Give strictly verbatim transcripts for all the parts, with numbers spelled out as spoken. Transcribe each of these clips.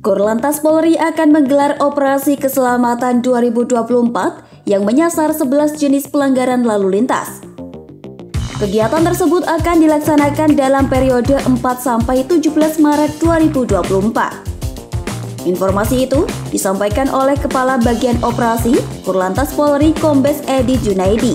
Korlantas Polri akan menggelar operasi keselamatan dua ribu dua puluh empat yang menyasar sebelas jenis pelanggaran lalu lintas. Kegiatan tersebut akan dilaksanakan dalam periode empat sampai tujuh belas Maret dua ribu dua puluh empat. Informasi itu disampaikan oleh Kepala Bagian Operasi Korlantas Polri Kombes Edi Junaidi.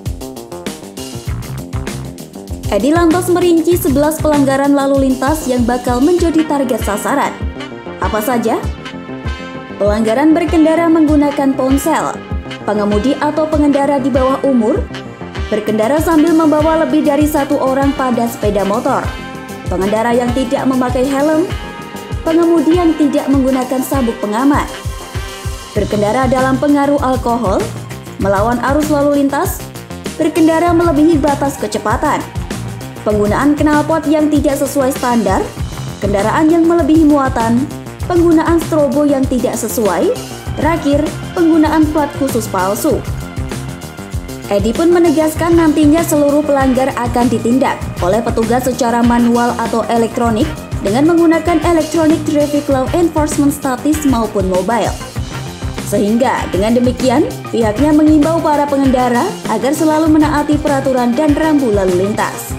Edi lantas merinci sebelas pelanggaran lalu lintas yang bakal menjadi target sasaran. Apa saja? Pelanggaran berkendara menggunakan ponsel, pengemudi atau pengendara di bawah umur, berkendara sambil membawa lebih dari satu orang pada sepeda motor, pengendara yang tidak memakai helm, pengemudi yang tidak menggunakan sabuk pengaman, berkendara dalam pengaruh alkohol, melawan arus lalu lintas, berkendara melebihi batas kecepatan, penggunaan knalpot yang tidak sesuai standar, kendaraan yang melebihi muatan, penggunaan strobo yang tidak sesuai, terakhir, penggunaan plat khusus palsu. Edi pun menegaskan nantinya seluruh pelanggar akan ditindak oleh petugas secara manual atau elektronik dengan menggunakan Electronic Traffic Law Enforcement statis maupun mobile. Sehingga dengan demikian, pihaknya mengimbau para pengendara agar selalu menaati peraturan dan rambu lalu lintas.